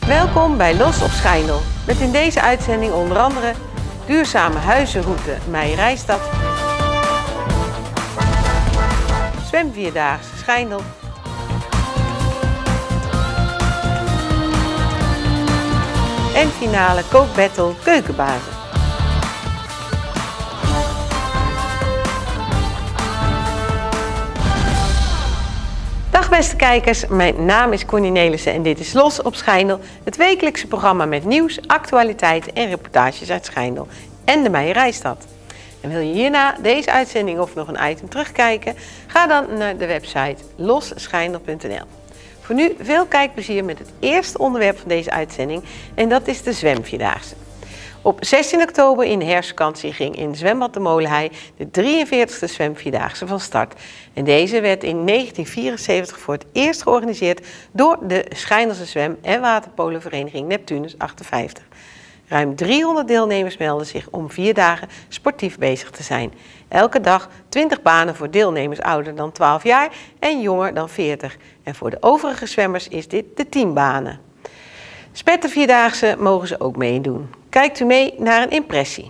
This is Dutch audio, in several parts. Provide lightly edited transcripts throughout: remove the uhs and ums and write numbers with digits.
Welkom bij Los op Schijndel. Met in deze uitzending onder andere duurzame huizenroute Meijerijstad, zwemvierdaagse Schijndel, en finale kookbattle Keukenbazen. Dag beste kijkers, mijn naam is Connie Nelissen en dit is Los op Schijndel, het wekelijkse programma met nieuws, actualiteiten en reportages uit Schijndel en de Meijerijstad. En wil je hierna deze uitzending of nog een item terugkijken, ga dan naar de website losschijndel.nl. Voor nu veel kijkplezier met het eerste onderwerp van deze uitzending en dat is de zwemvierdaagse. Op 16 oktober in de herfstvakantie ging in zwembad de Molenhei de 43e zwemvierdaagse van start. En deze werd in 1974 voor het eerst georganiseerd door de Schijndelse Zwem- en Waterpolenvereniging Neptunus 58. Ruim 300 deelnemers melden zich om 4 dagen sportief bezig te zijn. Elke dag 20 banen voor deelnemers ouder dan 12 jaar en jonger dan 40. En voor de overige zwemmers is dit de 10 banen. Spettervierdaagse mogen ze ook meedoen. Kijkt u mee naar een impressie.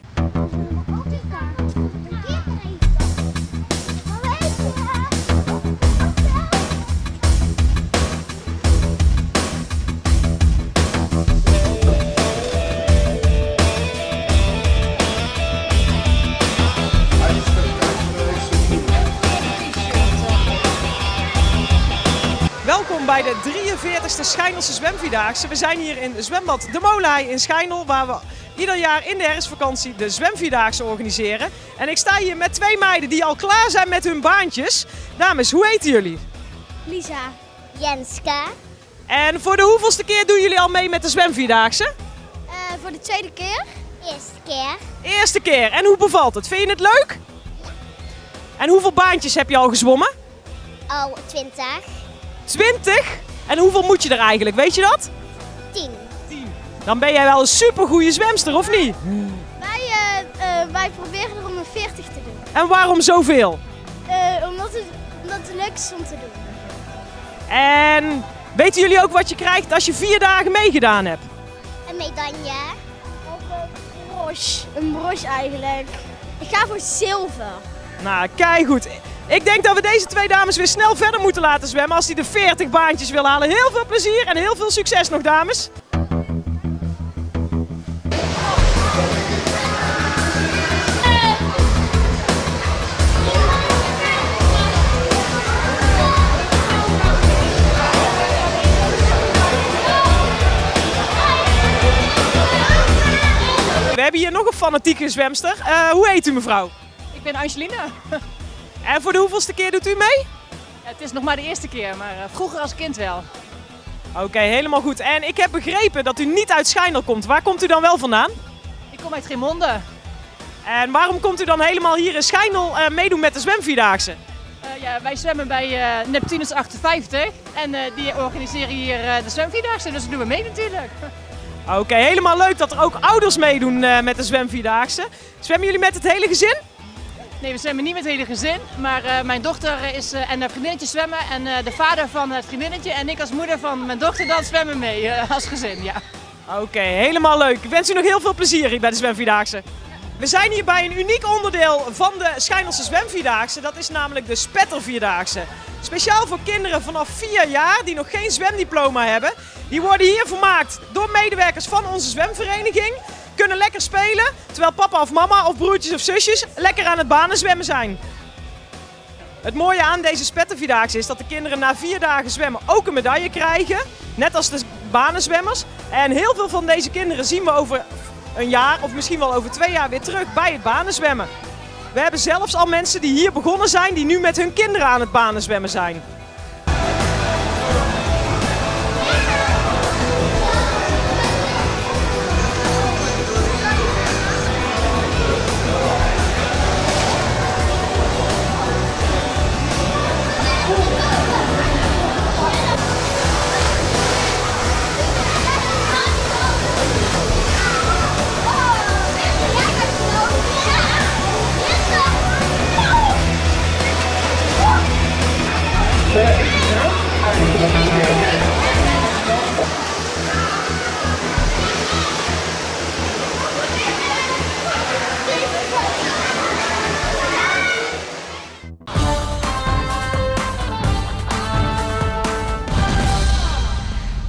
Welkom bij de 43e Schijndelse Zwemvierdaagse. We zijn hier in zwembad De Molenhei in Schijndel, waar we ieder jaar in de herfstvakantie de Zwemvierdaagse organiseren. En ik sta hier met 2 meiden die al klaar zijn met hun baantjes. Dames, hoe heten jullie? Lisa. Jenska. En voor de hoeveelste keer doen jullie al mee met de Zwemvierdaagse? Voor de tweede keer. Eerste keer. Eerste keer. En hoe bevalt het? Vind je het leuk? En hoeveel baantjes heb je al gezwommen? Al 20. 20? En hoeveel moet je er eigenlijk? Weet je dat? 10. 10. Dan ben jij wel een supergoeie zwemster, of niet? Wij proberen er om een 40 te doen. En waarom zoveel? Omdat het leuk is om te doen. En weten jullie ook wat je krijgt als je 4 dagen meegedaan hebt? Een medaille. Of een broche. Een broche eigenlijk. Ik ga voor zilver. Nou, keigoed. Ik denk dat we deze 2 dames weer snel verder moeten laten zwemmen als die de 40 baantjes wil halen. Heel veel plezier en heel veel succes nog, dames. We hebben hier nog een fanatieke zwemster. Hoe heet u, mevrouw? Ik ben Angelina. En voor de hoeveelste keer doet u mee? Het is nog maar de eerste keer, maar vroeger als kind wel. Oké, helemaal goed. En ik heb begrepen dat u niet uit Schijndel komt. Waar komt u dan wel vandaan? Ik kom uit Geermonde. En waarom komt u dan helemaal hier in Schijndel meedoen met de zwemvierdaagse? Wij zwemmen bij Neptunus 58 en die organiseren hier de zwemvierdaagse, dus dat doen we mee natuurlijk. Oké, helemaal leuk dat er ook ouders meedoen met de zwemvierdaagse. Zwemmen jullie met het hele gezin? Nee, we zwemmen niet met het hele gezin, maar mijn dochter en haar vriendinnetje zwemmen en de vader van het vriendinnetje en ik als moeder van mijn dochter dan zwemmen mee als gezin, ja. Oké, helemaal leuk. Ik wens u nog heel veel plezier hier bij de zwemvierdaagse. We zijn hier bij een uniek onderdeel van de Schijndelse Zwemvierdaagse. Dat is namelijk de Spettervierdaagse. Speciaal voor kinderen vanaf 4 jaar die nog geen zwemdiploma hebben. Die worden hier vermaakt door medewerkers van onze zwemvereniging. Kunnen lekker spelen, terwijl papa of mama of broertjes of zusjes lekker aan het banenzwemmen zijn. Het mooie aan deze Spettervierdaagse is dat de kinderen na 4 dagen zwemmen ook een medaille krijgen. Net als de banenzwemmers. En heel veel van deze kinderen zien we over een jaar of misschien wel over 2 jaar weer terug bij het banenzwemmen. We hebben zelfs al mensen die hier begonnen zijn, die nu met hun kinderen aan het banenzwemmen zijn.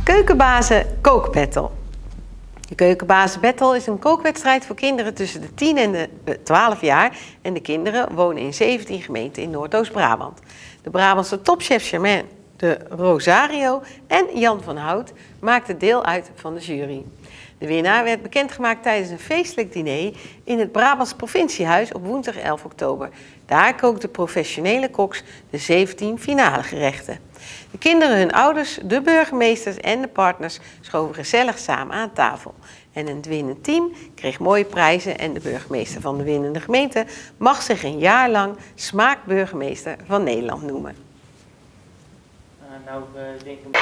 Keukenbazen kookbattle. De Keukenbazen Battle is een kookwedstrijd voor kinderen tussen de 10 en de 12 jaar. En de kinderen wonen in 17 gemeenten in Noordoost-Brabant. De Brabantse topchef Germain de Rosario en Jan van Hout maakten deel uit van de jury. De winnaar werd bekendgemaakt tijdens een feestelijk diner in het Brabants Provinciehuis op woensdag 11 oktober. Daar kookten professionele koks de 17 finale gerechten. De kinderen, hun ouders, de burgemeesters en de partners schoven gezellig samen aan tafel. En het winnend team kreeg mooie prijzen en de burgemeester van de winnende gemeente mag zich een jaar lang smaakburgemeester van Nederland noemen. Denk ik...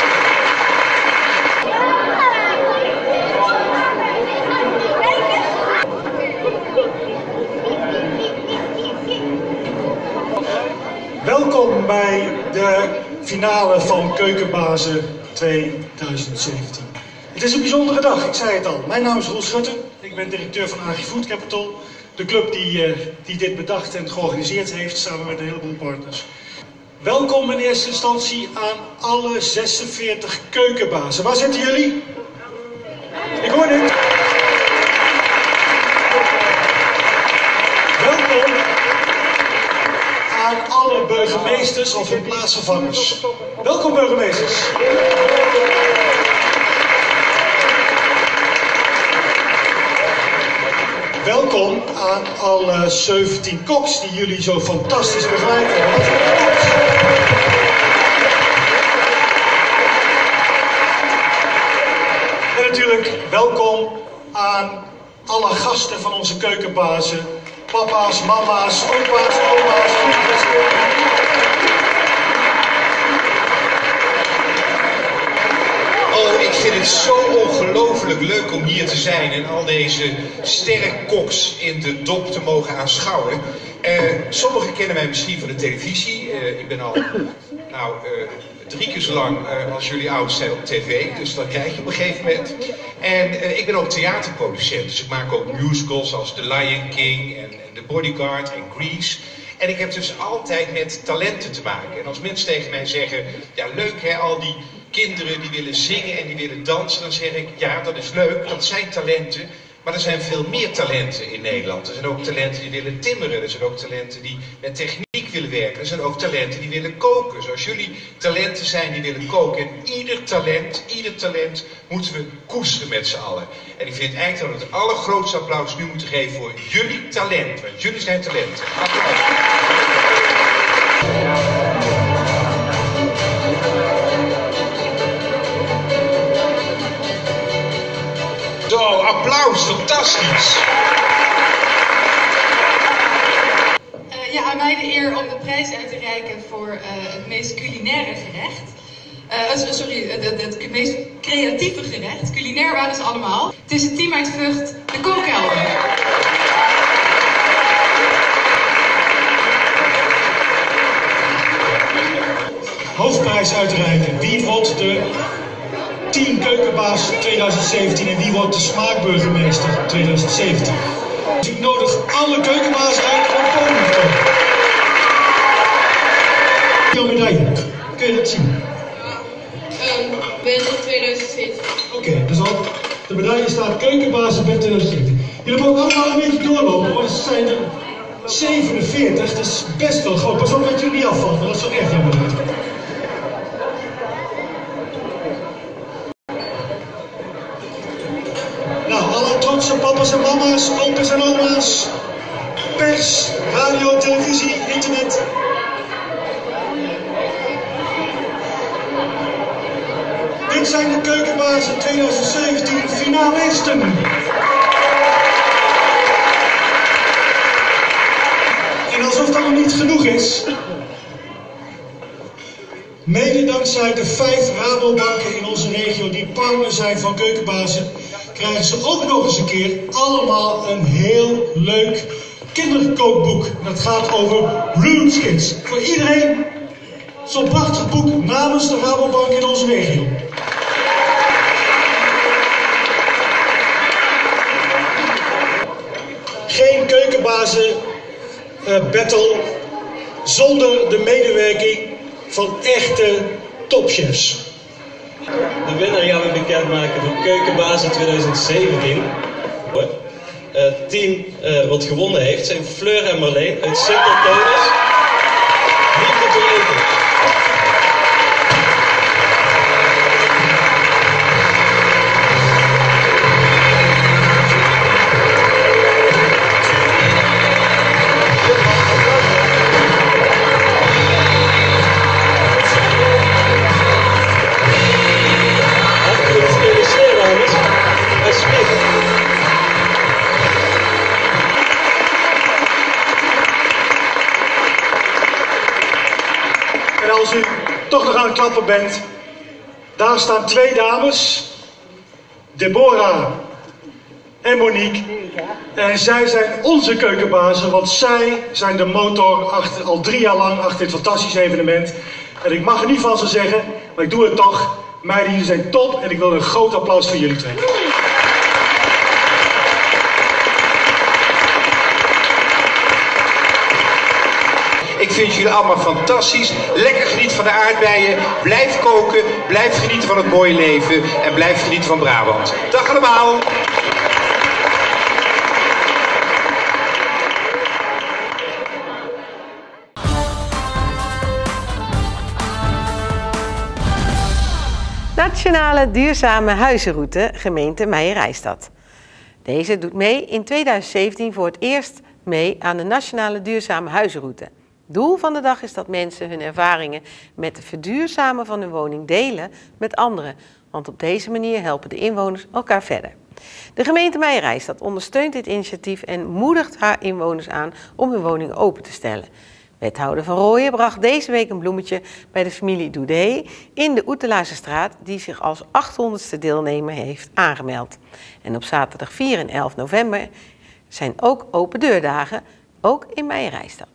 Welkom bij de finale van Keukenbazen 2017. Het is een bijzondere dag, ik zei het al. Mijn naam is Roel Schutter, ik ben directeur van AgriFood Capital. De club die dit bedacht en georganiseerd heeft samen met een heleboel partners. Welkom in eerste instantie aan alle 46 keukenbazen. Waar zitten jullie? Ik hoor niet. Welkom aan alle burgemeesters of hun plaatsvervangers. Welkom burgemeesters. Welkom aan alle 17 koks die jullie zo fantastisch begeleid hebben. En natuurlijk welkom aan alle gasten van onze keukenbazen. Papa's, mama's, opa's, oma's, Oh, ik vind het zo ongelooflijk leuk om hier te zijn en al deze sterrenkoks in de dop te mogen aanschouwen. Sommigen kennen mij misschien van de televisie. Ik ben al 3 keer zo lang als jullie oud zijn op tv, dus dat krijg je op een gegeven moment. En ik ben ook theaterproducent, dus ik maak ook musicals als The Lion King en The Bodyguard en Grease. En ik heb dus altijd met talenten te maken. En als mensen tegen mij zeggen, ja leuk hè, al die kinderen die willen zingen en die willen dansen, dan zeg ik, ja dat is leuk, dat zijn talenten. Maar er zijn veel meer talenten in Nederland. Er zijn ook talenten die willen timmeren. Er zijn ook talenten die met techniek willen werken. Er zijn ook talenten die willen koken. Zoals jullie talenten zijn die willen koken. En ieder talent moeten we koesteren met z'n allen. En ik vind eigenlijk dat we het allergrootste applaus nu moeten geven voor jullie talent. Want jullie zijn talenten. Applaus. Zo, applaus, fantastisch! Ja, aan mij de eer om de prijs uit te reiken voor het meest culinaire gerecht. Het meest creatieve gerecht. Culinair waren ze allemaal. Het is het team uit Vught, de Kookhelden. Hoofdprijs uitreiken. Wie wordt de Team Keukenbaas 2017 en wie wordt de smaakburgemeester 2017? Dus ik nodig alle keukenbazen uit om het podium te komen. Jouw medaille, kun je dat zien? Ben in 2017. Oké, dus al de medaille staat Keukenbazen 2017. Jullie mogen allemaal een beetje doorlopen, want het zijn er 47, dat is best wel groot. Pas op dat jullie niet afvallen, dat is wel echt jammer. Trotse papa's en mama's, opa's en oma's, pers, radio, televisie, internet. Dit zijn de Keukenbazen 2017 finalisten. En alsof dat nog niet genoeg is, mede dankzij de 5 Rabobanken in onze regio die partner zijn van Keukenbazen, krijgen ze ook nog eens een keer allemaal een heel leuk kinderkookboek. Dat gaat over Roots Kids. Voor iedereen zo'n prachtig boek namens de Rabobank in onze regio. Geen Keukenbazen battle zonder de medewerking van echte topchefs. De winnaar, ja, bekendmaken voor Keukenbazen 2017. Het team wat gewonnen heeft zijn Fleur en Marleen uit Sint-Antonis. Liefde voor eten. En als u toch nog aan het klappen bent, daar staan twee dames, Deborah en Monique. En zij zijn onze keukenbazen, want zij zijn de motor al 3 jaar lang achter dit fantastische evenement. En ik mag er niet van ze zeggen, maar ik doe het toch. Meiden, jullie zijn top en ik wil een groot applaus voor jullie twee. Ik vind jullie allemaal fantastisch. Lekker genieten van de aardbeien. Blijf koken, blijf genieten van het mooie leven en blijf genieten van Brabant. Dag allemaal! Nationale Duurzame Huizenroute, gemeente Meijerijstad. Deze doet mee in 2017 voor het eerst mee aan de Nationale Duurzame Huizenroute. Doel van de dag is dat mensen hun ervaringen met het verduurzamen van hun woning delen met anderen, want op deze manier helpen de inwoners elkaar verder. De gemeente Meijerijstad ondersteunt dit initiatief en moedigt haar inwoners aan om hun woning open te stellen. Wethouder Van Rooyen bracht deze week een bloemetje bij de familie Doudé in de Oetelaarsestraat, die zich als 800ste deelnemer heeft aangemeld. En op zaterdag 4 en 11 november zijn ook open deurdagen, ook in Meijerijstad.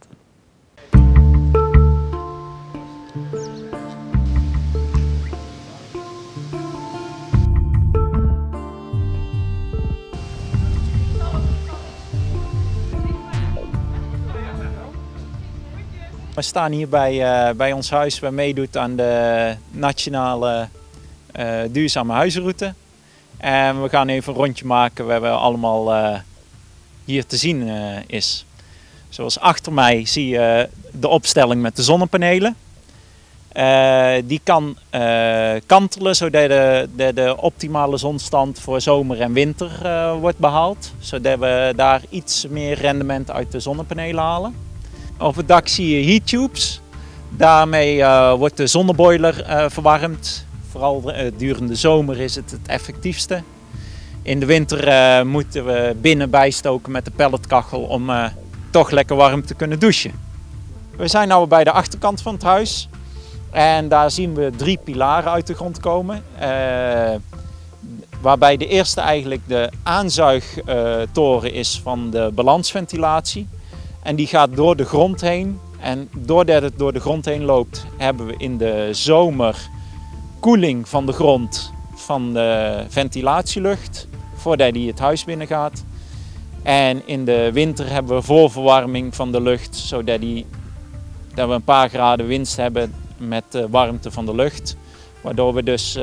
We staan hier bij ons huis waar meedoet aan de Nationale Duurzame Huizenroute. En we gaan even een rondje maken waar we allemaal hier te zien is. Zoals achter mij zie je de opstelling met de zonnepanelen. Die kan kantelen zodat de optimale zonstand voor zomer en winter wordt behaald. Zodat we daar iets meer rendement uit de zonnepanelen halen. Op het dak zie je heattubes. Daarmee wordt de zonneboiler verwarmd. Vooral durende de zomer is het effectiefste. In de winter moeten we binnen bijstoken met de pelletkachel om toch lekker warm te kunnen douchen. We zijn nu bij de achterkant van het huis. En daar zien we 3 pilaren uit de grond komen. Waarbij de eerste eigenlijk de aanzuigtoren is van de balansventilatie. En die gaat door de grond heen. En doordat het door de grond heen loopt, hebben we in de zomer koeling van de grond van de ventilatielucht, voordat die het huis binnen gaat. En in de winter hebben we voorverwarming van de lucht, zodat we een paar graden winst hebben met de warmte van de lucht. Waardoor we dus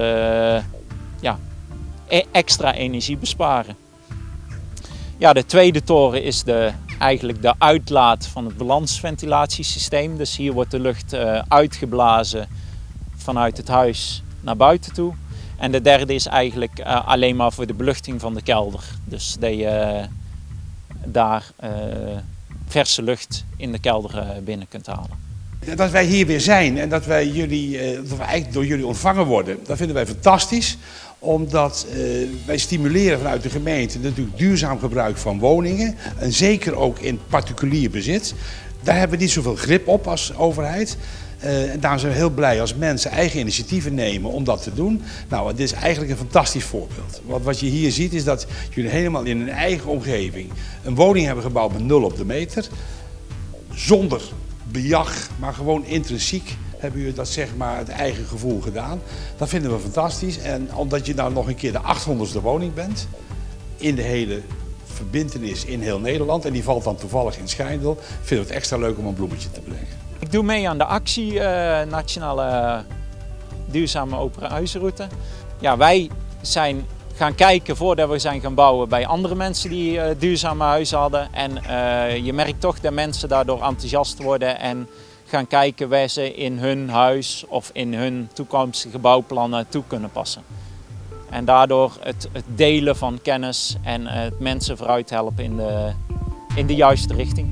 extra energie besparen. Ja, de tweede toren is eigenlijk de uitlaat van het balansventilatiesysteem. Dus hier wordt de lucht uitgeblazen vanuit het huis naar buiten toe. En de derde is eigenlijk alleen maar voor de beluchting van de kelder. Dus dat je daar verse lucht in de kelder binnen kunt halen. Dat wij hier weer zijn en dat wij eigenlijk door jullie ontvangen worden, dat vinden wij fantastisch. Omdat wij stimuleren vanuit de gemeente natuurlijk duurzaam gebruik van woningen. En zeker ook in particulier bezit. Daar hebben we niet zoveel grip op als overheid. En daarom zijn we heel blij als mensen eigen initiatieven nemen om dat te doen. Nou, dit is eigenlijk een fantastisch voorbeeld. Want wat je hier ziet is dat jullie helemaal in een eigen omgeving een woning hebben gebouwd met 0 op de meter. Zonder bejag, maar gewoon intrinsiek hebben jullie dat zeg maar het eigen gevoel gedaan. Dat vinden we fantastisch. En omdat je nou nog een keer de 800ste woning bent in de hele verbintenis in heel Nederland en die valt dan toevallig in Schijndel, vinden we het extra leuk om een bloemetje te brengen. Ik doe mee aan de actie Nationale Duurzame Open Huizenroute. Ja, wij zijn gaan kijken voordat we zijn gaan bouwen bij andere mensen die duurzame huizen hadden. En je merkt toch dat mensen daardoor enthousiast worden en gaan kijken waar ze in hun huis of in hun toekomstige bouwplannen toe kunnen passen. En daardoor het delen van kennis en het mensen vooruit helpen in de juiste richting.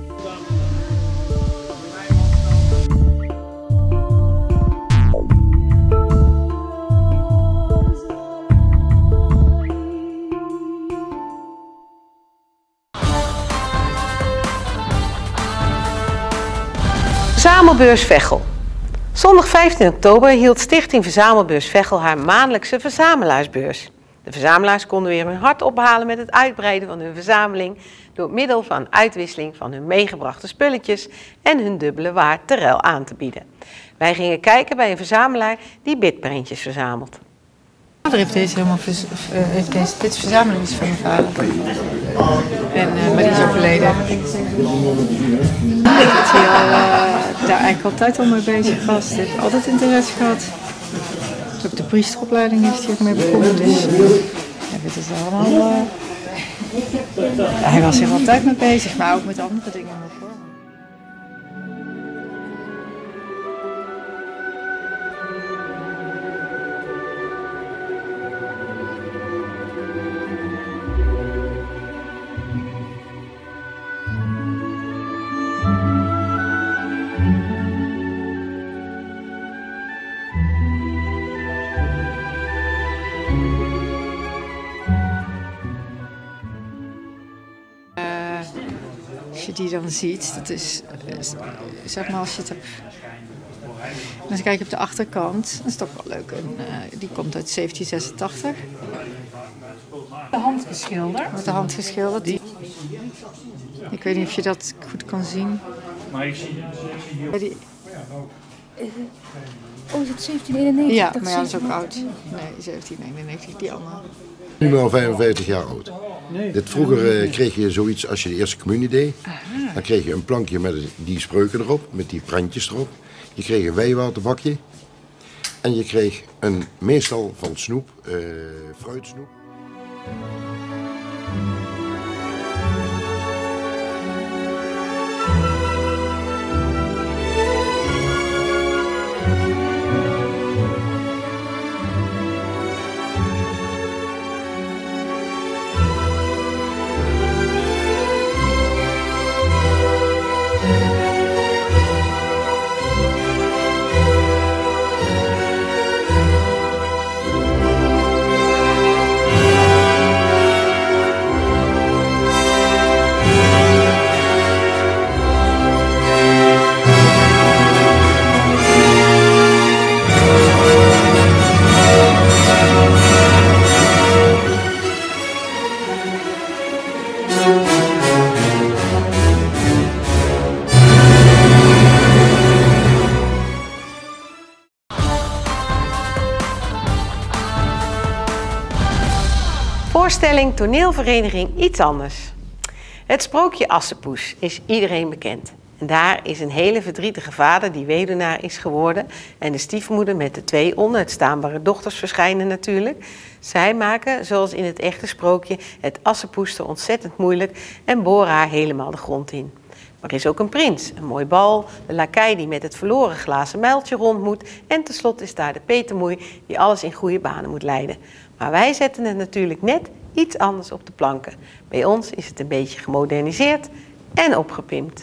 Verzamelbeurs Veghel. Zondag 15 oktober hield Stichting Verzamelbeurs Veghel haar maandelijkse verzamelaarsbeurs. De verzamelaars konden weer hun hart ophalen met het uitbreiden van hun verzameling door middel van uitwisseling van hun meegebrachte spulletjes en hun dubbele waard ter ruil aan te bieden. Wij gingen kijken bij een verzamelaar die bitprintjes verzamelt. Mijn vader heeft dit verzameling is van mijn vader. Maar die is overleden. Ik heb daar eigenlijk altijd al mee bezig was. Ik heb altijd interesse gehad. Ook de priesteropleiding heeft hij ook mee begonnen. Dus het is allemaal. Hij was er altijd mee bezig, maar ook met andere dingen nog hoor. Als je die dan ziet, dat is, zeg maar als je het hebt, dan kijk je op de achterkant, dat is toch wel leuk, die komt uit 1786. De hand geschilderd? Met de hand geschilderd. Ik weet niet of je dat goed kan zien. Maar ik zie die... Oh, is het 1791? Ja, maar ja, dat is ook oud. Nee, 1791, die allemaal. Nu ben al 55 jaar oud. Vroeger kreeg je zoiets als je de eerste communie deed. Dan kreeg je een plankje met die spreuken erop, met die prentjes erop. Je kreeg een wijwaterbakje. En je kreeg meestal van snoep, fruitsnoep. Voorstelling toneelvereniging Iets Anders. Het sprookje Assepoes is iedereen bekend. En daar is een hele verdrietige vader die weduwnaar is geworden en de stiefmoeder met de 2 onuitstaanbare dochters verschijnen natuurlijk. Zij maken, zoals in het echte sprookje, het Assepoester ontzettend moeilijk en boren haar helemaal de grond in. Maar er is ook een prins, een mooi bal, de lakei die met het verloren glazen muiltje rond moet en tenslotte is daar de petermoei die alles in goede banen moet leiden. Maar wij zetten het natuurlijk net iets anders op de planken. Bij ons is het een beetje gemoderniseerd en opgepimpt.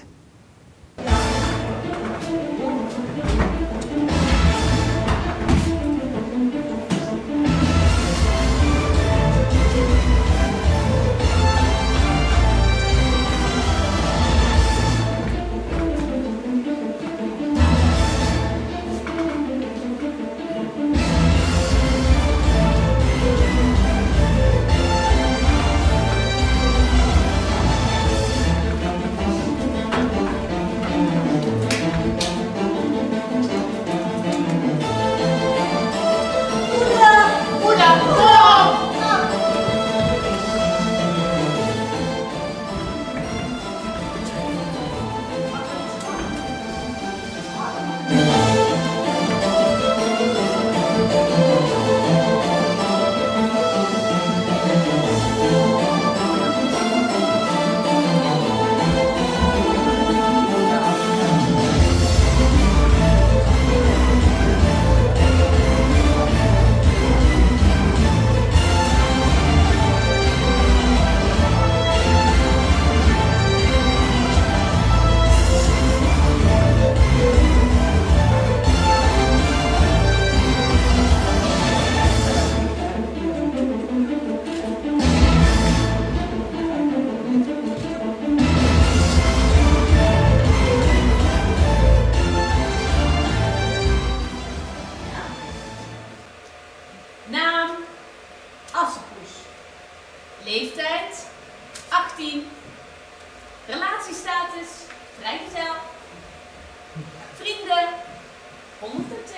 Assepoes. Leeftijd 18. Relatiestatus vrijgezel. Vrienden 102.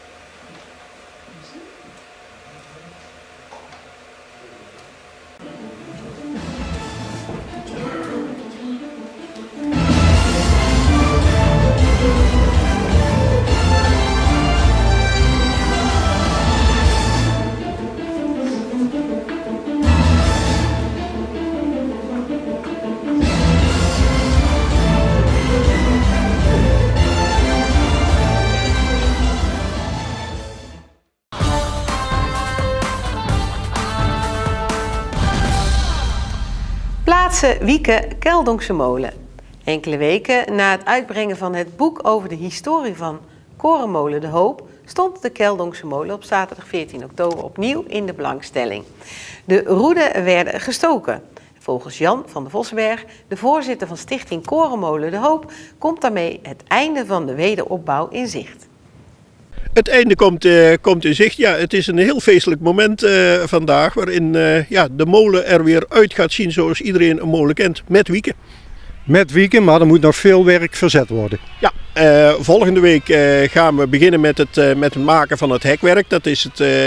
Plaatsen Wieke Keldonkse Molen. Enkele weken na het uitbrengen van het boek over de historie van Korenmolen De Hoop stond de Keldonkse Molen op zaterdag 14 oktober opnieuw in de belangstelling. De roeden werden gestoken. Volgens Jan van de Vossenberg, de voorzitter van stichting Korenmolen De Hoop, komt daarmee het einde van de wederopbouw in zicht. Het einde komt in zicht. Ja, het is een heel feestelijk moment vandaag waarin de molen er weer uit gaat zien zoals iedereen een molen kent, met Wieke. Met Wieke, maar er moet nog veel werk verzet worden. Ja, volgende week gaan we beginnen met het maken van het hekwerk. Dat is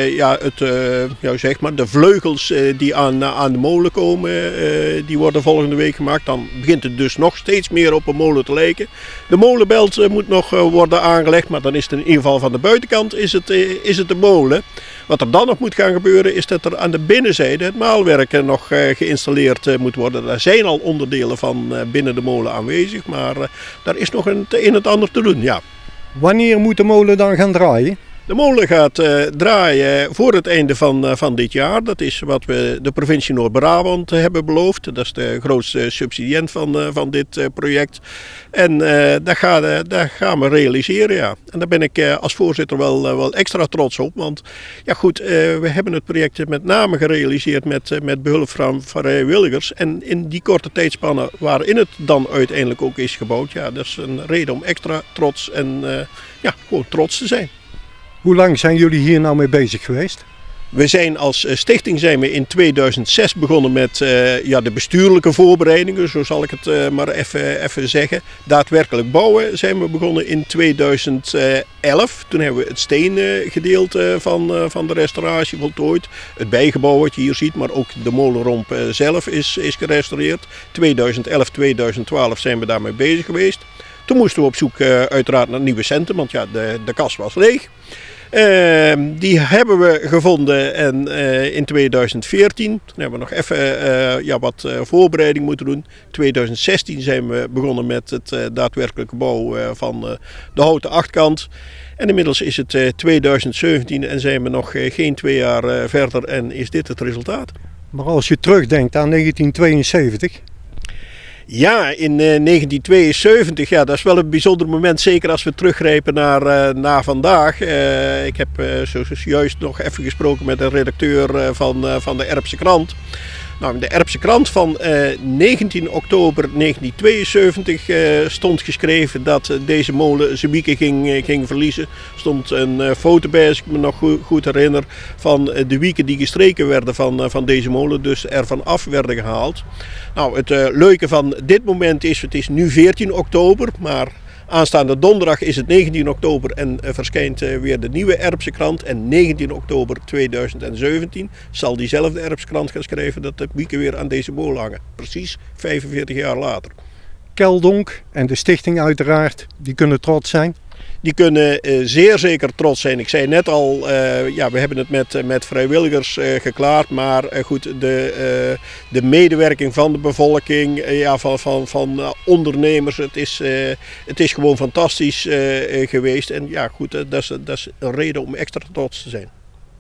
zeg maar de vleugels die aan de molen komen, die worden volgende week gemaakt. Dan begint het dus nog steeds meer op een molen te lijken. De molenbelt moet nog worden aangelegd, maar dan is het in ieder geval van de buitenkant is het de molen. Wat er dan nog moet gaan gebeuren is dat er aan de binnenzijde het maalwerk nog geïnstalleerd moet worden. Daar zijn al onderdelen van binnen de molen aanwezig, maar daar is nog het een en het ander te doen. Ja. Wanneer moet de molen dan gaan draaien? De molen gaat draaien voor het einde van dit jaar. Dat is wat we de provincie Noord-Brabant hebben beloofd. Dat is de grootste subsidiënt van dit project. En dat gaan we realiseren, ja. En daar ben ik als voorzitter wel extra trots op. Want ja goed, we hebben het project met name gerealiseerd met behulp van vrijwilligers. En in die korte tijdspannen waarin het dan uiteindelijk ook is gebouwd. Ja, dat is een reden om extra trots en gewoon trots te zijn. Hoe lang zijn jullie hier nou mee bezig geweest? We zijn als stichting in 2006 begonnen met de bestuurlijke voorbereidingen, zo zal ik het maar even zeggen. Daadwerkelijk bouwen zijn we begonnen in 2011. Toen hebben we het steengedeelte van de restauratie voltooid. Het bijgebouw wat je hier ziet, maar ook de molenromp zelf is gerestaureerd. 2011, 2012 zijn we daarmee bezig geweest. Toen moesten we op zoek uiteraard naar nieuwe centen, want ja, de kas was leeg. Die hebben we gevonden en in 2014, toen hebben we nog even wat voorbereiding moeten doen. 2016 zijn we begonnen met het daadwerkelijke bouwen van de houten achtkant. En inmiddels is het 2017 en zijn we nog geen 2 jaar verder en is dit het resultaat. Maar als je terugdenkt aan 1972... Ja, in 1972, ja, dat is wel een bijzonder moment, zeker als we teruggrijpen naar vandaag. Ik heb juist nog even gesproken met een redacteur van de Erpse Krant. Nou, in de Erpse Krant van 19 oktober 1972 stond geschreven dat deze molen zijn wieken ging verliezen. Er stond een foto bij, als ik me nog goed herinner, van de wieken die gestreken werden van deze molen, dus ervan af werden gehaald. Nou, het leuke van dit moment is, het is nu 14 oktober, maar aanstaande donderdag is het 19 oktober en verschijnt weer de nieuwe Erpse Krant. En 19 oktober 2017 zal diezelfde Erpse Krant gaan schrijven dat de wieken weer aan deze molen hangen. Precies 45 jaar later. Keldonk en de stichting uiteraard, die kunnen trots zijn? Die kunnen zeer zeker trots zijn. Ik zei net al, we hebben het met vrijwilligers geklaard. Maar goed, de medewerking van de bevolking, van ondernemers. Het is gewoon fantastisch geweest. En ja goed, dat is een reden om extra trots te zijn.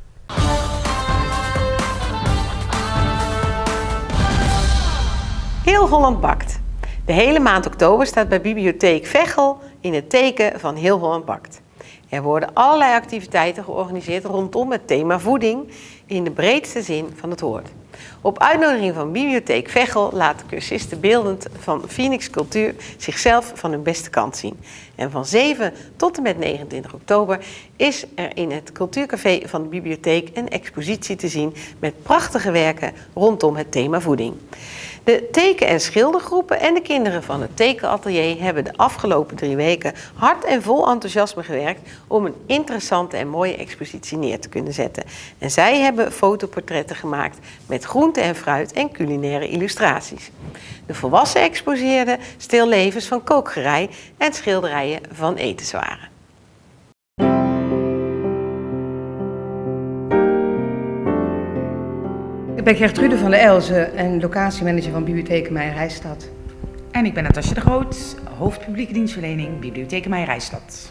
Heel Holland bakt. De hele maand oktober staat bij Bibliotheek Veghel in het teken van Heel Holland bakt. Er worden allerlei activiteiten georganiseerd rondom het thema voeding in de breedste zin van het woord. Op uitnodiging van Bibliotheek Veghel laten cursisten beeldend van Phoenix Cultuur zichzelf van hun beste kant zien. En van 7 tot en met 29 oktober is er in het cultuurcafé van de bibliotheek een expositie te zien met prachtige werken rondom het thema voeding. De teken- en schildergroepen en de kinderen van het tekenatelier hebben de afgelopen 3 weken hard en vol enthousiasme gewerkt om een interessante en mooie expositie neer te kunnen zetten. En zij hebben fotoportretten gemaakt met groente en fruit en culinaire illustraties. De volwassenen exposeerden stillevens van kookgerei en schilderijen van etenswaren. Ik ben Gertrude van der Elzen en locatiemanager van Bibliothekenmeijer Rijstad. En ik ben Natasja de Groot, hoofdpublieke dienstverlening Bibliothekenmeijer Rijstad.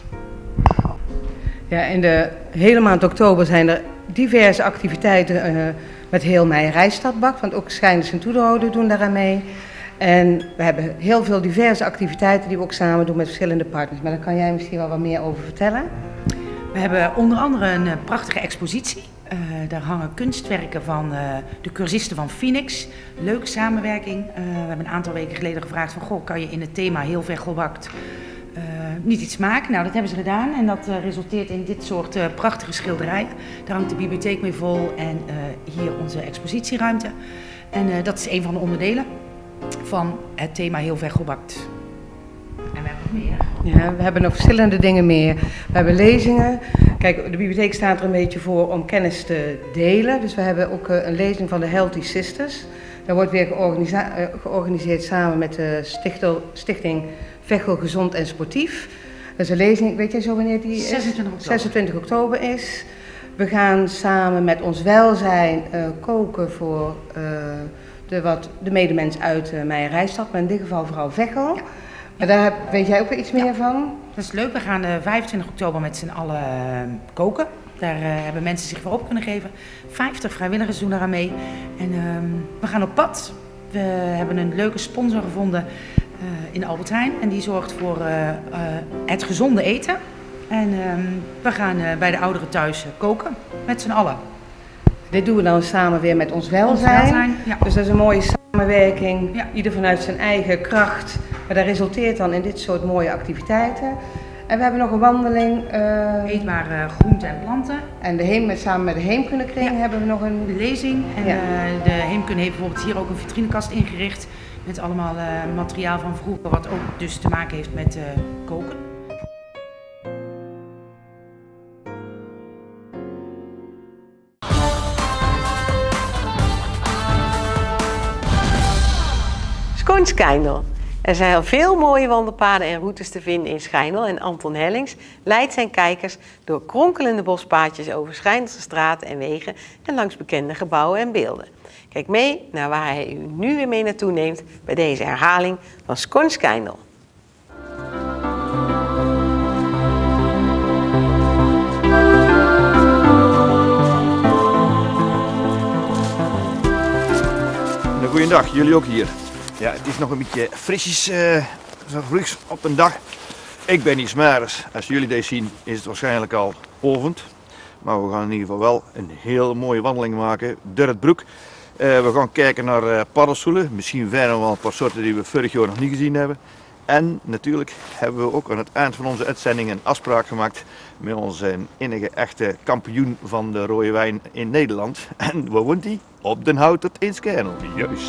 Ja, in de hele maand oktober zijn er diverse activiteiten met heel Meijer Rijstad bakt, want ook Schijndels en Toederode doen daaraan mee. En we hebben heel veel diverse activiteiten die we ook samen doen met verschillende partners. Maar daar kan jij misschien wel wat meer over vertellen. We hebben onder andere een prachtige expositie. Daar hangen kunstwerken van de cursisten van Phoenix. Leuke samenwerking. We hebben een aantal weken geleden gevraagd van, goh, kan je in het thema heel vegelbakt niet iets maken? Nou, dat hebben ze gedaan en dat resulteert in dit soort prachtige schilderijen. Daar hangt de bibliotheek mee vol en hier onze expositieruimte. En dat is een van de onderdelen van het thema heel vegelbakt. En we hebben nog meer. Ja, we hebben nog verschillende dingen meer. We hebben lezingen. Kijk, de bibliotheek staat er een beetje voor om kennis te delen. Dus we hebben ook een lezing van de Healthy Sisters. Dat wordt weer georganiseerd samen met de stichting Veghel Gezond en Sportief. Dat is een lezing, weet jij zo wanneer die is? 26 oktober is. We gaan samen met ons welzijn koken voor de medemens uit Meijer Rijstad, maar in dit geval vooral Veghel. Ja. Maar daar weet jij ook weer iets meer van? Dat is leuk. We gaan 25 oktober met z'n allen koken. Daar hebben mensen zich voor op kunnen geven. 50 vrijwilligers doen daaraan mee. En we gaan op pad. We hebben een leuke sponsor gevonden in Albert Heijn. En die zorgt voor het gezonde eten. En we gaan bij de ouderen thuis koken met z'n allen. Dit doen we dan samen weer met ons welzijn. Ja. Dus dat is een mooie samenwerking. Ja. Ieder vanuit zijn eigen kracht. Maar dat resulteert dan in dit soort mooie activiteiten. En we hebben nog een wandeling. Eetbare groenten en planten. En samen met de Heemkundekring hebben we nog een lezing. En de Heemkunde heeft bijvoorbeeld hier ook een vitrinekast ingericht. Met allemaal materiaal van vroeger, wat ook dus te maken heeft met koken. Schijndel. Er zijn al veel mooie wandelpaden en routes te vinden in Schijndel en Anton Hellings leidt zijn kijkers door kronkelende bospaadjes over Schijndelse straten en wegen en langs bekende gebouwen en beelden. Kijk mee naar waar hij u nu weer mee naartoe neemt bij deze herhaling van Schijndel. Goeiedag, jullie ook hier. Ja, het is nog een beetje frisjes, zo vroegs op een dag. Ik ben niet smeris. Als jullie deze zien is het waarschijnlijk al ovend. Maar we gaan in ieder geval wel een heel mooie wandeling maken door het broek. We gaan kijken naar paddenstoelen. Misschien vinden we wel een paar soorten die we vorig jaar nog niet gezien hebben. En natuurlijk hebben we ook aan het eind van onze uitzending een afspraak gemaakt met onze enige echte kampioen van de rode wijn in Nederland. En waar woont hij? Op Den Houtert in Schijndel. Juist.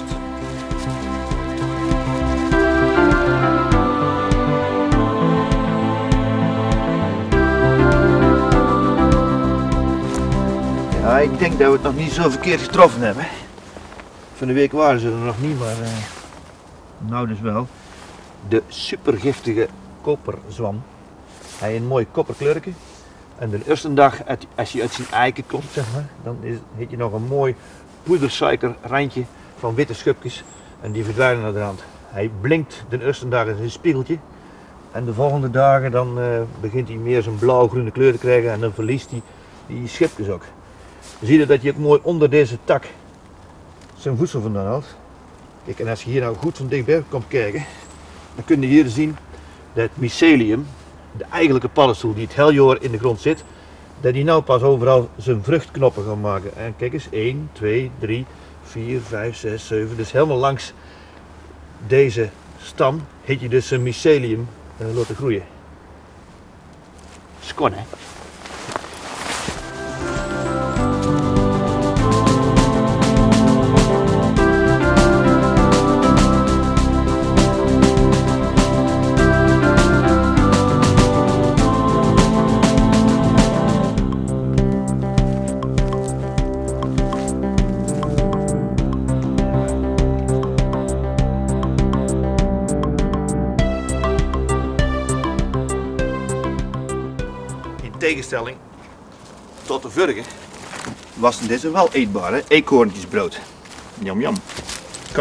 Ja, ik denk dat we het nog niet zo verkeerd getroffen hebben. Van de week waren ze er nog niet, maar nou dus wel. De supergiftige koperzwam. Hij heeft een mooi kopperkleurtje. En de eerste dag, als hij uit zijn eiken komt, zeg maar, dan heeft je nog een mooi poedersuikerrandje van witte schupjes. En die verdwijnen naar de rand. Hij blinkt de eerste dag in zijn spiegeltje. En de volgende dagen dan begint hij meer zijn blauw-groene kleur te krijgen en dan verliest hij die schipjes ook. Dan zie je dat hij ook mooi onder deze tak zijn voedsel vandaan haalt. Kijk, en als je hier nou goed van dichtbij komt kijken, dan kun je hier zien dat het mycelium, de eigenlijke paddenstoel die het hele jaar in de grond zit, dat die nou pas overal zijn vruchtknoppen gaan maken. En kijk eens, 1, 2, 3, 4, 5, 6, 7. Dus helemaal langs deze stam heeft je dus een mycelium laten groeien. Skon, hè? tegenstelling tot de vorige was deze wel eetbaar, hè? Eekhoorntjesbrood. Jam jam. Kom.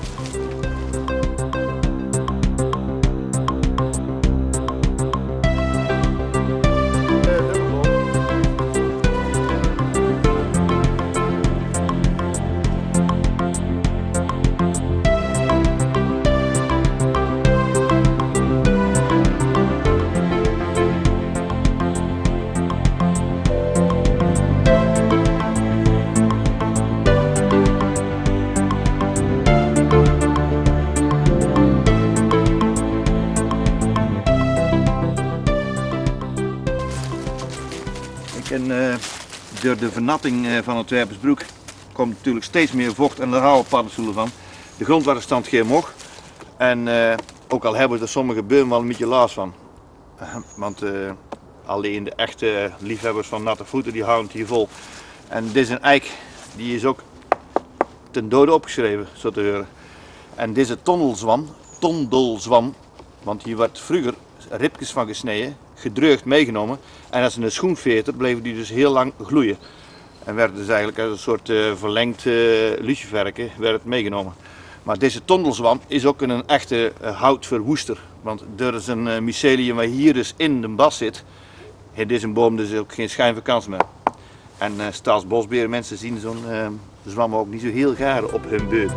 En door de vernatting van het Werpersbroek komt natuurlijk steeds meer vocht en daar houden paddenstoelen van. De grondwaterstand geen omhoog. En ook al hebben er sommige bomen wel een beetje last van. Want alleen de echte liefhebbers van natte voeten die houden het hier vol. En dit is een eik, die is ook ten dode opgeschreven, zo te horen. En deze tondelzwam, want hier werd vroeger ribjes van gesneden, gedreugd meegenomen en als een schoenveter bleven die dus heel lang gloeien. En werd dus eigenlijk als een soort verlengd luciferke werd het meegenomen. Maar deze tondelzwam is ook een echte houtverwoester, want door zijn mycelium waar hier dus in de bas zit, heeft deze boom dus ook geen schijn van kans meer. En staatsbosbeheer mensen zien zo'n zwam ook niet zo heel graag op hun beuk.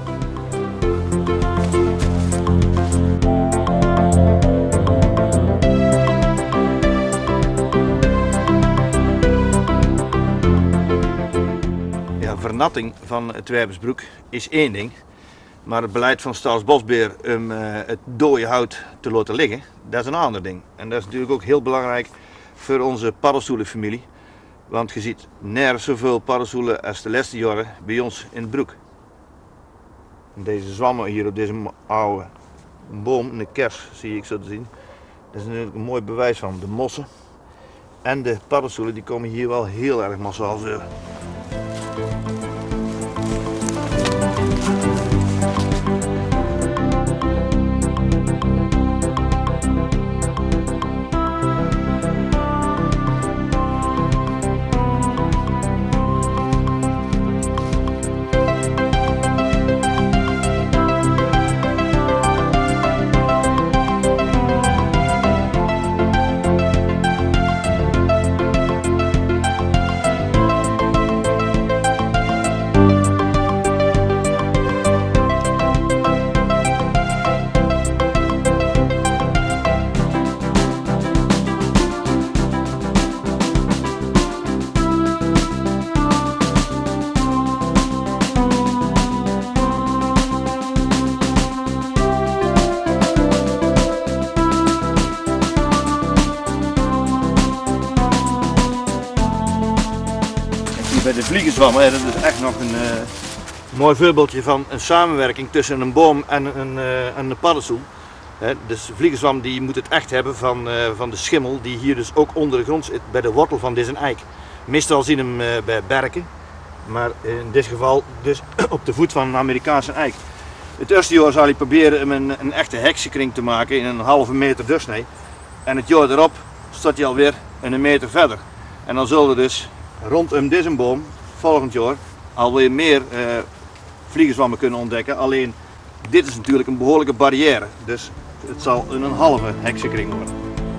Vernatting van het Werpersbroek is één ding, maar het beleid van Staatsbosbeheer om het dode hout te laten liggen, dat is een ander ding. En dat is natuurlijk ook heel belangrijk voor onze paddenstoelenfamilie, want je ziet nergens zoveel paddenstoelen als de laatste jaren bij ons in het broek. En deze zwammen hier op deze oude boom, een kers zie ik zo te zien, dat is natuurlijk een mooi bewijs van. De mossen en de paddenstoelen die komen hier wel heel erg massaal voor. Bij de vliegenzwammen, dat is echt nog een mooi voorbeeldje van een samenwerking tussen een boom en een paddenstoel. Dus vliegenzwam die moet het echt hebben van de schimmel die hier dus ook onder de grond zit bij de wortel van deze eik. Meestal zien we hem bij berken, maar in dit geval dus op de voet van een Amerikaanse eik. Het eerste jaar zal hij proberen om een echte heksenkring te maken in een halve meter doorsnee. En het jaar erop staat hij alweer een meter verder. En dan zullen we dus rondom deze boom volgend jaar alweer meer vliegenzwammen kunnen ontdekken. Alleen dit is natuurlijk een behoorlijke barrière, dus het zal een halve heksenkring worden.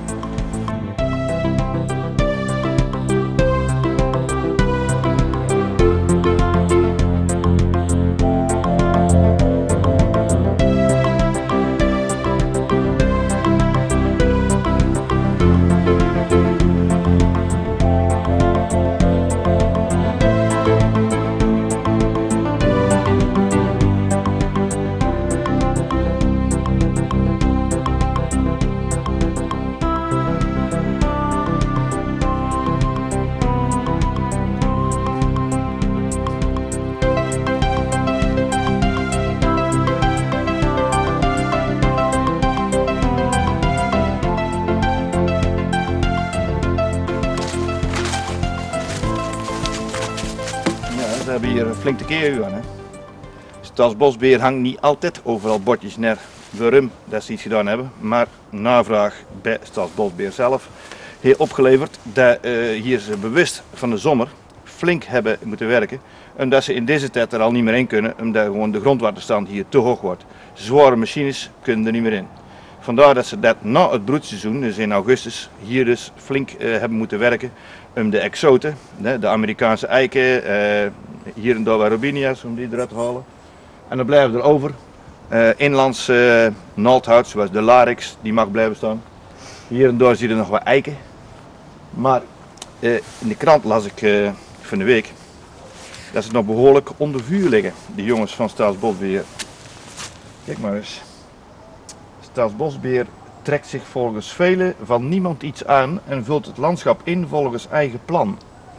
We hebben hier een flinke keer aan. Staatsbosbeheer hangt niet altijd overal bordjes neer waarom dat ze iets gedaan hebben, maar navraag bij Staatsbosbeheer zelf heeft opgeleverd dat hier ze bewust van de zomer flink hebben moeten werken. Omdat ze in deze tijd er al niet meer in kunnen, omdat gewoon de grondwaterstand hier te hoog wordt. Zware machines kunnen er niet meer in. Vandaar dat ze dat na het broedseizoen, dus in augustus, hier dus flink hebben moeten werken om de exoten, de Amerikaanse eiken, hier en daar wat robinia's, om die eruit te halen. En dan blijven er over inlands naaldhout, zoals de larix, die mag blijven staan. Hier en daar zie je nog wat eiken. Maar in de krant las ik van de week dat ze nog behoorlijk onder vuur liggen, die jongens van Staatsbosbeheer. Kijk maar eens. Staatsbosbeheer trekt zich volgens velen van niemand iets aan en vult het landschap in volgens eigen plan.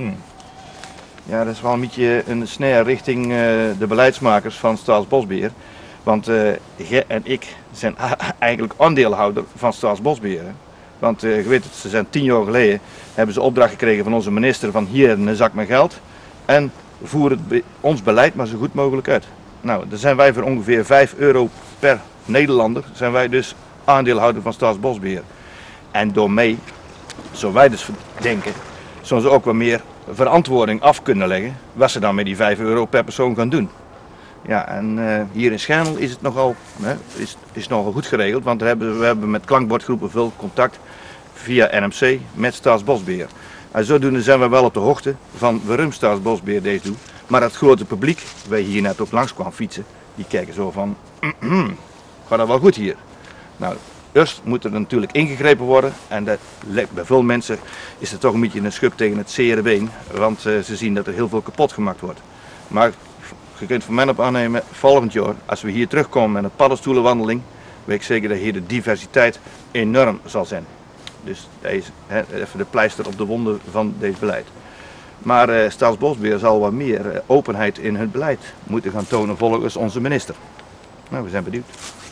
Ja, dat is wel een beetje een snare richting de beleidsmakers van Staatsbosbeheer. Want jij en ik zijn eigenlijk aandeelhouder van Staatsbosbeheer. Want je weet het, ze zijn 10 jaar geleden, hebben ze opdracht gekregen van onze minister van hier een zak met geld. En voer ons beleid maar zo goed mogelijk uit. Nou, dan zijn wij voor ongeveer €5 per Nederlander, zijn wij dus aandeelhouder van Staatsbosbeheer. En daarmee, zo wij dus denken, zullen ze ook wat meer verantwoording af kunnen leggen wat ze dan met die €5 per persoon gaan doen. Ja, en hier in Schijndel is het nogal, is nogal goed geregeld, want we hebben met klankbordgroepen veel contact via NMC met Staatsbosbeheer. En zodoende zijn we wel op de hoogte van waarom Staatsbosbeheer deze doet. Maar het grote publiek, wij hier net ook langs kwamen fietsen, die kijken zo van, gaat dat wel goed hier? Nou, eerst moet er natuurlijk ingegrepen worden en dat, bij veel mensen is het toch een beetje een schub tegen het zere been, want ze zien dat er heel veel kapot gemaakt wordt. Maar je kunt van mij op aannemen, volgend jaar, als we hier terugkomen met een paddenstoelenwandeling, weet ik zeker dat hier de diversiteit enorm zal zijn. Dus deze, even de pleister op de wonden van deze beleid. Maar Staatsbosbeheer zal wat meer openheid in het beleid moeten gaan tonen volgens onze minister. Nou, we zijn benieuwd.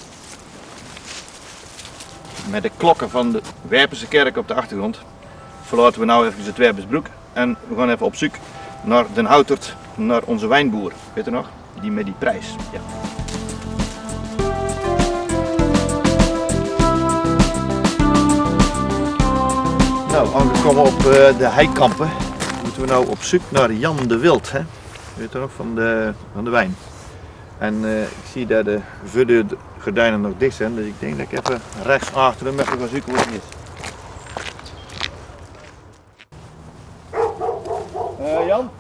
Met de klokken van de Werpense kerk op de achtergrond verlaten we nou even het Werpensbroek en we gaan even op zoek naar Den Houtert, naar onze wijnboer. Weet je nog? Die met die prijs. Ja. Nou, aangekomen op de heikampen moeten we nou op zoek naar Jan de Wild. Hè? Weet je nog, van de wijn. En ik zie dat de voordeur-gordijnen nog dicht zijn, dus ik denk dat ik even rechts achter hem even ga zoeken wat het is. Jan?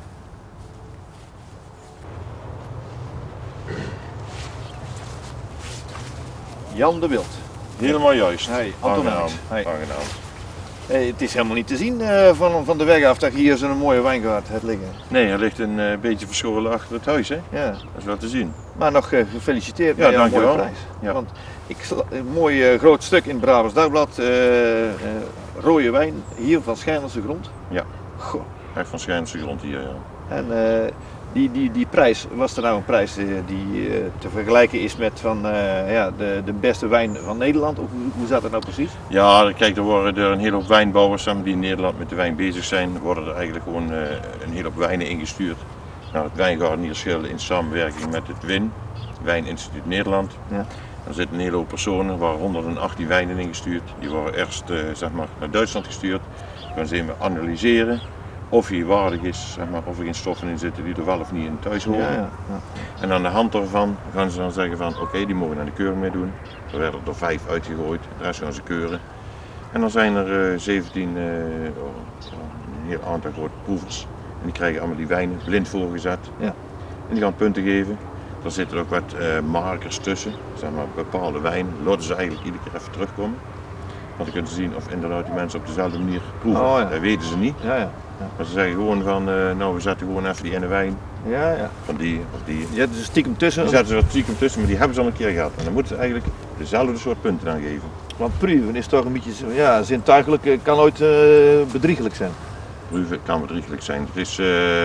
Jan de Wild. Helemaal juist. Hey, Anton aangenaam. Hey. Aangenaam. Hey, het is helemaal niet te zien van de weg af dat je hier zo'n mooie wijngaard hebt liggen. Nee, hij ligt een beetje verscholen achter het huis, hè? Ja. Dat is wel te zien. Maar nog gefeliciteerd Ja, met jouw mooie dankjewel. prijs. Ja. Want een mooi groot stuk in het Brabants Dagblad, rode wijn, hier van Schijndelse grond. Ja, Goh. echt van Schijndelse grond hier, ja. En die prijs, was er nou een prijs die te vergelijken is met van, de beste wijn van Nederland? Of hoe zat dat nou precies? Ja, kijk, er worden er een hele hoop wijnbouwers die in Nederland met de wijn bezig zijn, worden er eigenlijk gewoon een hele hoop wijnen ingestuurd naar het Wijngaardenierschil in samenwerking met het WIN, Wijninstituut Nederland. Ja. Er zitten een hele hoop personen, waar 118 wijnen ingestuurd. Die worden eerst naar Duitsland gestuurd, gaan ze even analyseren of hij waardig is, of er geen stoffen in zitten die er wel of niet in thuis horen. Ja. En aan de hand daarvan gaan ze dan zeggen van oké, die mogen naar de keuring mee doen. Er werden er 5 uitgegooid, de rest gaan ze keuren. En dan zijn er 17, een heel aantal grote proevers. En die krijgen allemaal die wijnen blind voorgezet. Ja. En die gaan punten geven. Er zitten ook wat markers tussen, bepaalde wijn. Laten ze eigenlijk iedere keer even terugkomen. Want dan kunnen ze zien of inderdaad die mensen op dezelfde manier proeven. Oh, ja. Dat weten ze niet. Ja. Maar ze zeggen gewoon van, nou we zetten gewoon even die ene wijn. Ja. Van die of die. Je hebt dus stiekem tussen. Die zetten ze wat stiekem tussen, maar die hebben ze al een keer gehad. En dan moeten ze eigenlijk dezelfde soort punten aan geven. Want proeven is toch een beetje, zintuigelijk, kan ooit bedriegelijk zijn. Proeven kan bedriegelijk zijn. Het is,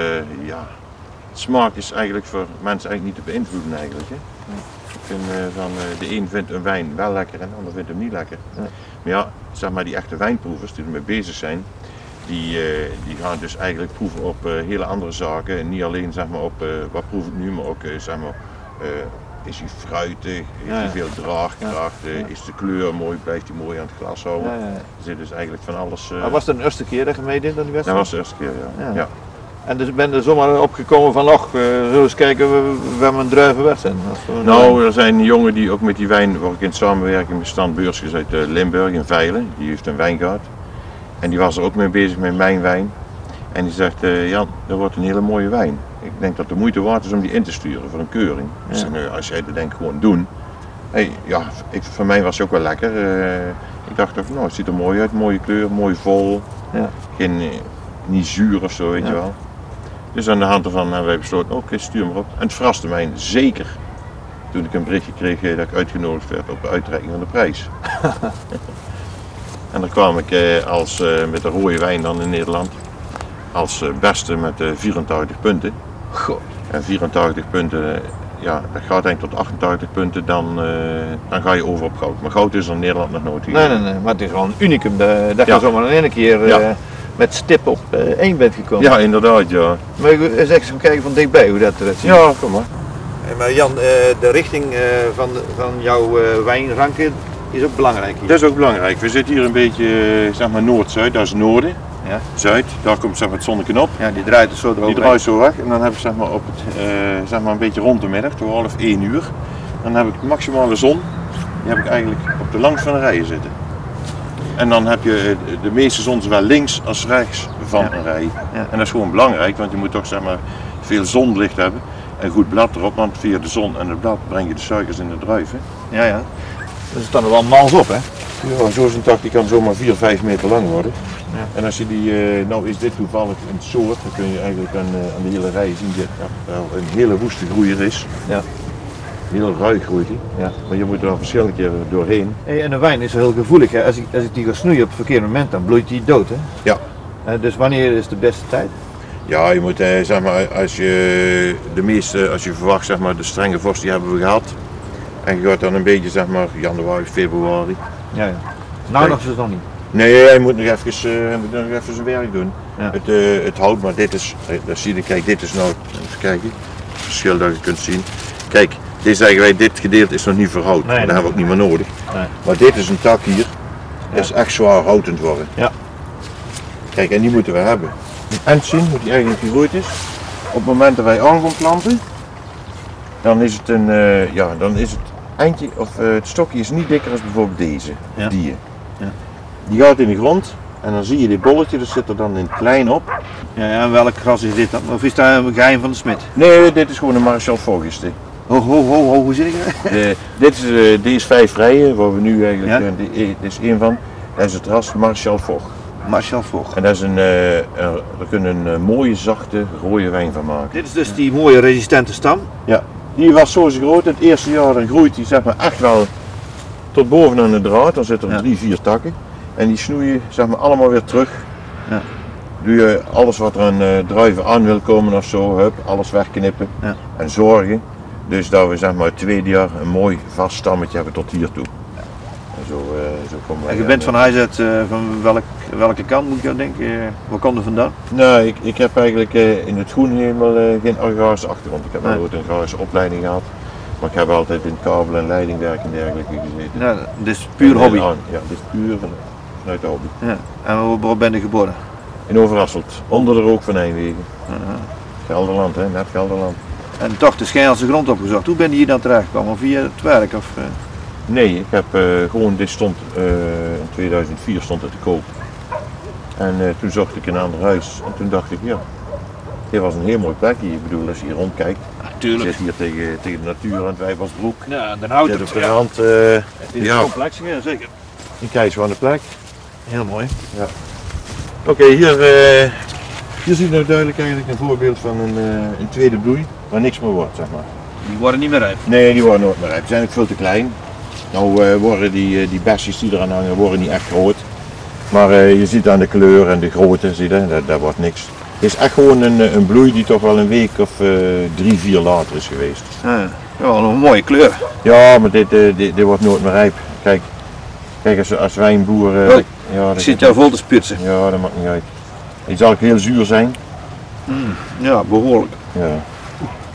smaak is eigenlijk voor mensen eigenlijk niet te beïnvloeden eigenlijk. Hè? Ik vind de een vindt een wijn wel lekker en de ander vindt hem niet lekker. Ja. Maar ja, zeg maar die echte wijnproevers die ermee bezig zijn, die gaan dus eigenlijk proeven op hele andere zaken. En niet alleen zeg maar, op wat proef ik nu, maar ook is hij fruitig, heeft hij veel draagkracht, is de kleur mooi, blijft hij mooi aan het glas houden. Er zit dus eigenlijk van alles... Was dat de eerste keer dat je meedeed aan die wedstrijd? Dat was de eerste keer, ja. En dus ben je er zomaar opgekomen van, zullen we eens kijken, we hebben een druivenwedstrijd. Nou, er zijn jongen die ook met die wijn, waar ik in samenwerking met Stan Beurskes uit Limburg in Veilen, die heeft een wijngaard. En die was er ook mee bezig met mijn wijn. En die zegt, Jan, dat wordt een hele mooie wijn. Ik denk dat het de moeite waard is om die in te sturen voor een keuring. Ik zeg, nou, als jij dat denkt gewoon doen. Hey, ja, voor mij was het ook wel lekker. Ik dacht ook, nou, het ziet er mooi uit, mooie kleur, mooi vol. Niet zuur of zo, weet je wel. Dus aan de hand ervan hebben wij besloten, oké, stuur maar op. En het verraste mij zeker toen ik een berichtje kreeg dat ik uitgenodigd werd op de uitreiking van de prijs. En dan kwam ik met de rode wijn dan in Nederland als beste met 84 punten. God. En 84 punten, ja, dat gaat eigenlijk tot 88 punten, dan ga je over op goud. Maar goud is er in Nederland nog nooit. Nee, maar het is wel een unicum dat je zomaar in één keer met stip op 1 bent gekomen. Ja, inderdaad, ja. Maar eens even kijken van dichtbij hoe dat eruit ziet. Ja, kom maar. Maar Jan, de richting van jouw wijnranken is ook belangrijk hier. Dat is ook belangrijk. We zitten hier een beetje, zeg maar noord-zuid, dat is noorden. Ja. Zuid, daar komt zeg maar, het zonnetje op. Ja, die draait dus zo erover. Die draait zo weg en dan heb ik zeg maar, op het, zeg maar een beetje rond de middag, 12, 1 uur. Dan heb ik maximale zon, die heb ik eigenlijk op de langs van de rijen zitten. En dan heb je de meeste zon zowel links als rechts van een rij. Ja. En dat is gewoon belangrijk, want je moet toch zeg maar, veel zonlicht hebben. En goed blad erop, want via de zon en het blad breng je de suikers in de druiven. Ja. Dus het staat er wel mals op, hè? Ja, zo'n tak die kan zomaar 4, 5 meter lang worden. Ja. En als je die, nou is dit toevallig een soort, dan kun je eigenlijk aan de hele rij zien dat wel een hele woeste groeier is. Ja. Heel ruig groeit hij. Ja. Maar je moet er dan verschillende keren doorheen. Hey, en de wijn is heel gevoelig, hè? Als ik die ga snoeien op het verkeerde moment, dan bloeit die dood, hè? Ja. Dus wanneer is de beste tijd? Ja, je moet zeg maar, als je verwacht zeg maar, de strenge vorst die hebben we gehad. En je gaat dan een beetje zeg maar januari, februari. Ja. Nou nog is het nog niet. Nee, hij moet nog even zijn werk doen. Ja. Het hout, maar dit is, dat zie je, kijk, dit is nou, even kijken, het verschil dat je kunt zien. Kijk, dit zeggen wij, dit gedeelte is nog niet verhout, dat hebben we ook niet meer nodig. Nee. Maar dit is een tak hier, dat is echt zwaar houtend worden. Ja. Kijk, en die moeten we hebben. En zien hoe die eigenlijk gegroeid is. Op het moment dat wij aan gaan planten, dan is het dan is het eindje, of het stokje is niet dikker als bijvoorbeeld deze, die. Ja. Die gaat in de grond en dan zie je dit bolletje, dat zit er dan in klein op. Ja, en welk gras is dit dan? Of is dat een geheim van de smid? Nee, dit is gewoon een Marechal Foch. Hoe zit ik er? Dit is 5 rijen, waar we nu eigenlijk, dit is één van, dat is het ras Marechal Foch. Marechal Foch. En dat is daar kunnen een mooie, zachte, rode wijn van maken. Dit is dus die mooie resistente stam? Ja, die was zo groot. Het eerste jaar dan groeit die zeg maar echt wel tot bovenaan de draad. Dan zitten er 3, 4 takken. En die snoeien zeg maar allemaal weer terug. Ja. Doe je alles wat er aan druiven aan wil komen of zo, alles wegknippen en zorgen. Dus dat we zeg maar het tweede jaar een mooi vast stammetje hebben tot hier toe. Zo komen wij. En je bent van huis uit van welke kant moet je denken? Waar komt er vandaan? Nou, ik heb eigenlijk in het groen helemaal geen agrarische achtergrond. Ik heb wel ooit een agrarische opleiding gehad. Maar ik heb altijd in kabel- en leidingwerk en dergelijke gezeten. Ja, dus puur hobby? Ja, dit is puur vanuit de hobby. Ja. En waar ben je geboren? In Overasselt, onder de rook van Nijmegen. Gelderland, net Gelderland. En toch de Schijnelse grond opgezocht. Hoe ben je hier dan terechtgekomen? Via het werk? Of, Nee, ik heb gewoon, dit stond in 2004 stond het te koop. En toen zocht ik een ander huis en toen dacht ik, ja, dit was een heel mooi plekje. Ik bedoel, als je hier rondkijkt, je zit hier tegen de natuur aan het Wijbersbroek. Ja, dan houdt het op de rand. Het is een complex, ja, zeker. Je kijkt zo aan de plek. Heel mooi. Ja. Oké, hier zie je nou duidelijk eigenlijk een voorbeeld van een tweede bloei, waar niks meer wordt, zeg maar. Die worden niet meer rijp? Nee, die worden nooit meer rijp. Die zijn ook veel te klein. Nou worden die besjes die eraan hangen, worden niet echt groot. Maar je ziet aan de kleur en de grootte, zie je, daar wordt niks. Het is echt gewoon een bloei die toch wel een week of 3, 4 later is geweest. Ja, wel een mooie kleur. Ja, maar dit wordt nooit meer rijp. Kijk als wijnboer... ik zit jou vol te spitsen. Ja, dat maakt niet uit. Het zal ook heel zuur zijn. Ja, behoorlijk. Ja.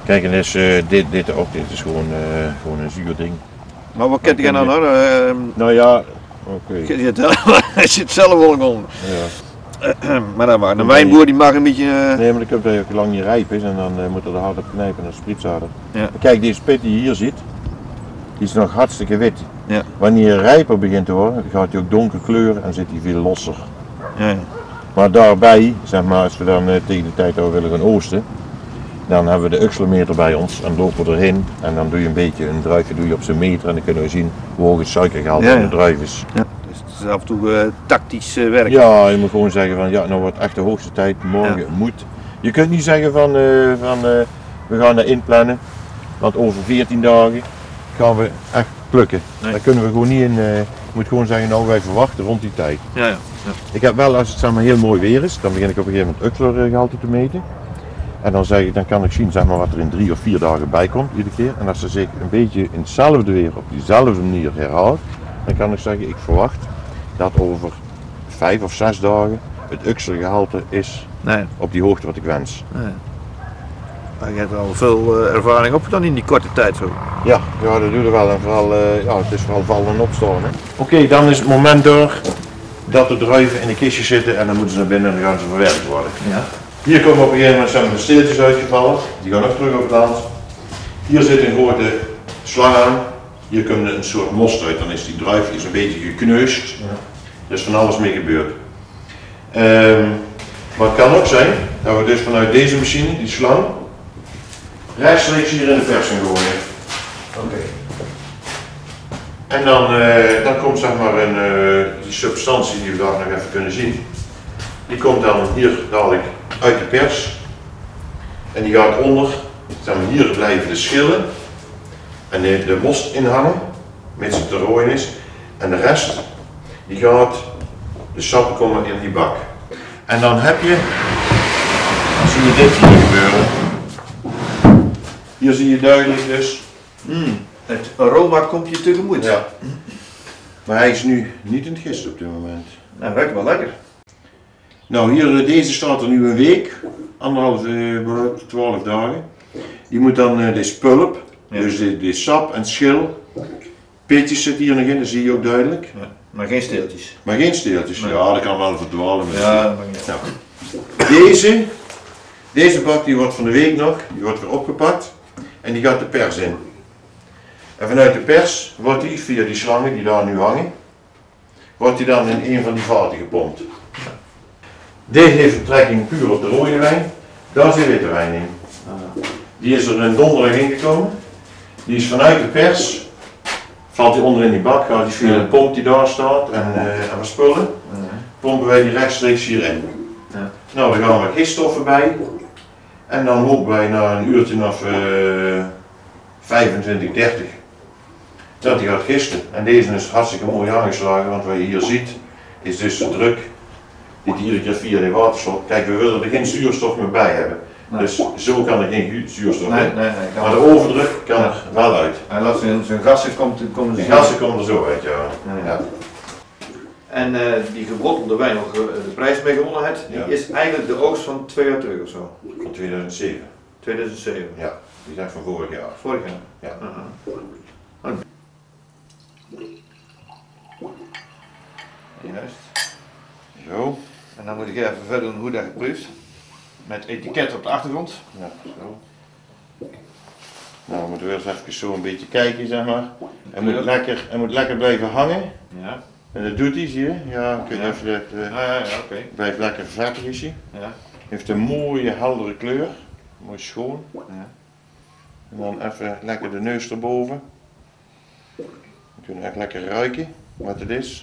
Kijk, en is, dit is gewoon een zuur ding. Maar wat kent jij nou nog? Nou ja, oké. Hij zit zelf wel onder. Ja. Maar dan maar. Een wijnboer die mag een beetje... Nee, maar dan kun je ook lang niet rijp is en dan moet er hard op knijpen en dan sprietzader. Ja. Kijk, deze pit die je hier ziet, die is nog hartstikke wit. Ja. Wanneer hij rijper begint te worden, gaat hij ook donker kleuren en zit hij veel losser. Ja. Maar daarbij, zeg maar, als we dan tegen de tijd dat we willen gaan oosten, dan hebben we de uxlometer bij ons en lopen we erheen en dan doe je een beetje een druifje op zijn meter en dan kunnen we zien hoe hoog het suikergehalte van de druif is. Ja. Dus het is af en toe tactisch werk. Ja, je moet gewoon zeggen van ja, nou wordt echt de hoogste tijd, morgen moet. Je kunt niet zeggen van we gaan dat inplannen, want over 14 dagen gaan we echt plukken. Nee. Daar kunnen we gewoon niet in, je moet gewoon zeggen nou wij verwachten rond die tijd. Ja, ja. Ja. Ik heb wel, als het zeg maar, heel mooi weer is, dan begin ik op een gegeven moment uxlergehalte te meten. En dan kan ik zien zeg maar, wat er in 3 of 4 dagen bij komt iedere keer. En als ze zich een beetje in hetzelfde weer op diezelfde manier herhaalt, dan kan ik zeggen ik verwacht dat over 5 of 6 dagen het uxlergehalte is op die hoogte wat ik wens. Nee. Maar je hebt al veel ervaring op dan in die korte tijd zo. Ja, dat doe je wel en vooral, het is vooral vallen en opstaan. Oké, dan is het moment door dat de druiven in de kistjes zitten en dan moeten ze naar binnen en dan gaan ze verwerkt worden. Ja. Hier komen op een gegeven moment zijn de steeltjes uitgevallen, die gaan ook terug op het land. Hier zit een grote slang aan, hier komt een soort most uit, dan is die druif een beetje gekneusd. Ja. Er is van alles mee gebeurd. Maar het kan ook zijn dat we dus vanuit deze machine, die slang, rechtstreeks hier in de vers gaan gooien. Oké. En dan komt zeg maar die substantie die we daar nog even kunnen zien. Die komt dan hier dadelijk uit de pers. En die gaat onder, zeg maar, hier blijven de schillen. En de most inhangen, mits het te rooien is. En de rest, die gaat, de sappen komen in die bak. En dan heb je, dan zie je dit hier gebeuren. Hier zie je duidelijk dus. Het aroma komt je tegemoet. Ja. Maar hij is nu niet in het gist op dit moment. Nou, ruikt wel lekker. Nou, hier, deze staat er nu een week, 12 dagen. Die moet dan, dit is pulp, dus dit sap en schil. Pitjes zitten hier nog in, dat zie je ook duidelijk. Ja, maar geen steeltjes. Maar geen steeltjes, nee. Ja, dat kan wel verdwalen. Ja, dat mag niet. Nou. Deze bak die wordt van de week nog, die wordt weer opgepakt en die gaat de pers in. En vanuit de pers wordt die, via die slangen die daar nu hangen, wordt die dan in een van die vaten gepompt. Deze heeft betrekking puur op de rode wijn, daar zit witte wijn in. Die is er een donderdag ingekomen, die is vanuit de pers, valt die onder in die bak, gaat die via de pomp die daar staat en wat spullen, pompen wij die rechtstreeks hierin. Ja. Nou, dan gaan we giststoffen bij en dan hopen wij na een uurtje of 25, 30 dat die gaat gisten. En deze is hartstikke mooi aangeslagen, want wat je hier ziet is dus de druk die iedere keer via de waterstof. Kijk, we willen er geen zuurstof meer bij hebben. Nee. Dus zo kan er geen zuurstof in. Nee, maar de overdruk kan er wel uit. En als zijn gassen komen de gassen komen er zo uit, ja. Ja. En die gebottelde wijn, waar de prijs mee gewonnen hebt, die is eigenlijk de oogst van 2 jaar terug of zo? Van 2007. 2007? Ja, die zijn van vorig jaar. Vorig jaar? Ja. Juist. Zo. En dan moet ik even verder doen hoe dat geproefd. Met etiket op de achtergrond. Ja, zo. Nou, dan moeten we eens even zo een beetje kijken, zeg maar. Hij moet lekker blijven hangen. Ja. En dat doet hij, zie je? Ja, kun je even oké. Blijft lekker vettig is hij. Ja. Heeft een mooie heldere kleur. Mooi schoon. Ja. En dan even lekker de neus erboven. Dan kunnen we echt lekker ruiken wat het is.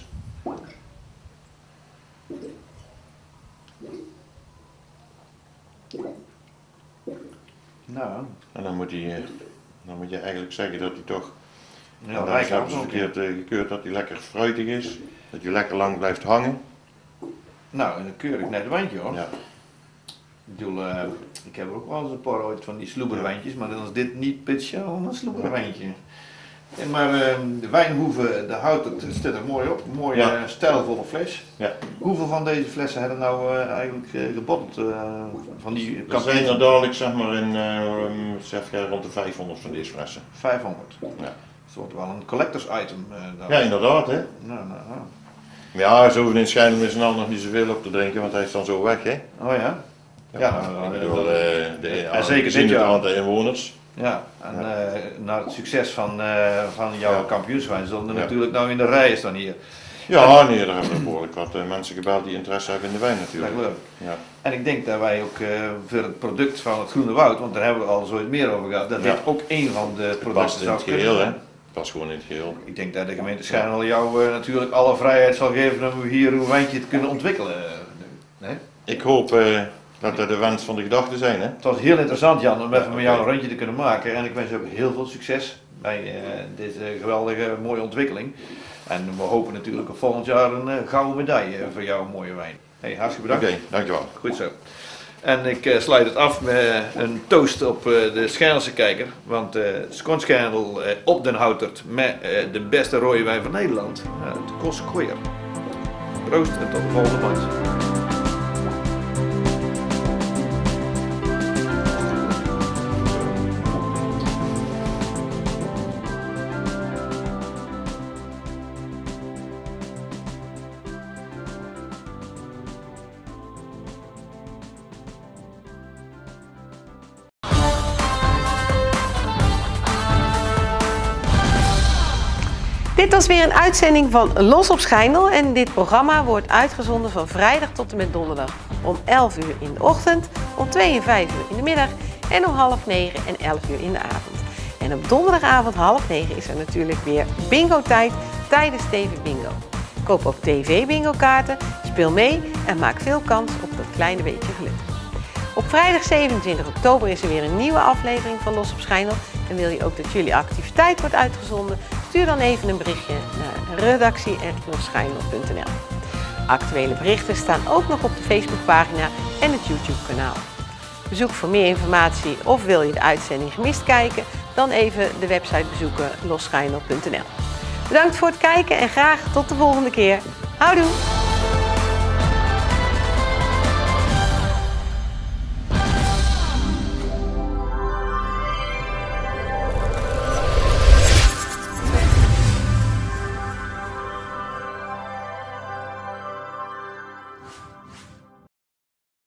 Nou. En dan moet je eigenlijk zeggen dat hij toch, ja, dan is het verkeerd gekeurd dat hij lekker fruitig is, dat hij lekker lang blijft hangen. Nou, en dan keur ik net een wijntje hoor. Ja. Ik bedoel, ik heb ook wel eens een paar ooit van die sloeberwijntjes, maar dan is dit niet speciaal een sloeberwijntje. Maar de wijnhoeve, de hout, het staat er mooi op. Mooie stijlvolle fles. Ja. Hoeveel van deze flessen hebben nou eigenlijk gebotteld? Van die er zijn er dadelijk zeg maar rond de 500 van deze flessen. 500? Ja. Dat wordt wel een collectors item. Ja, inderdaad hè. Nou. Ja, zo in Schijndel is er nou nog niet zoveel op te drinken, want hij is dan zo weg hè. Oh ja? En zeker dit jaar. Het aantal inwoners. Ja, en na het succes van jouw kampioenswijn zullen er natuurlijk nou in de rijen staan hier. Ja, nee, daar hebben we behoorlijk wat mensen gebeld die interesse hebben in de wijn natuurlijk. Leuk. Ja. En ik denk dat wij ook voor het product van het Groene Woud, want daar hebben we al zoiets meer over gehad, dat dit ook een van de producten zou kunnen zijn. Past gewoon in het geheel. Ik denk dat de gemeente Schijndel jou natuurlijk alle vrijheid zal geven om hier uw wijntje te kunnen ontwikkelen. Nee? Ik hoop dat dat de wens van de gedachte zijn. Hè? Het was heel interessant Jan om even met jou een rondje te kunnen maken en ik wens je ook heel veel succes bij deze geweldige mooie ontwikkeling. En we hopen natuurlijk op volgend jaar een gouden medaille voor jouw mooie wijn. Hey, hartstikke bedankt. Oké, dankjewel. Goed zo. En ik sluit het af met een toast op de Schijndelse kijker. Want Skånsk Schijndel op den Houtert met de beste rode wijn van Nederland. Het Koskweer. Proost en tot de volgende maand. Dit was weer een uitzending van Los op Schijndel en dit programma wordt uitgezonden van vrijdag tot en met donderdag om 11 uur in de ochtend, om 2 en 5 uur in de middag en om 8:30 en 11 uur in de avond. En op donderdagavond 8:30 is er natuurlijk weer bingo tijd tijdens TV Bingo. Koop ook TV Bingo kaarten, speel mee en maak veel kans op dat kleine beetje geluk. Op vrijdag 27 oktober is er weer een nieuwe aflevering van Los op Schijndel. En wil je ook dat jullie activiteit wordt uitgezonden? Stuur dan even een berichtje naar redactie@losschijndel.nl. Actuele berichten staan ook nog op de Facebookpagina en het YouTube-kanaal. Bezoek voor meer informatie of wil je de uitzending gemist kijken? Dan even de website bezoeken losschijndel.nl. Bedankt voor het kijken en graag tot de volgende keer. Houdoe!